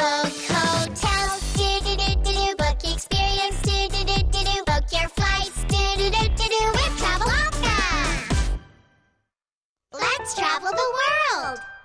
Book hotels, do-do-do-do-do. Book experience, do-do-do-do-do. Book your flights, do-do-do-do-do. With Traveloka. Let's travel the world.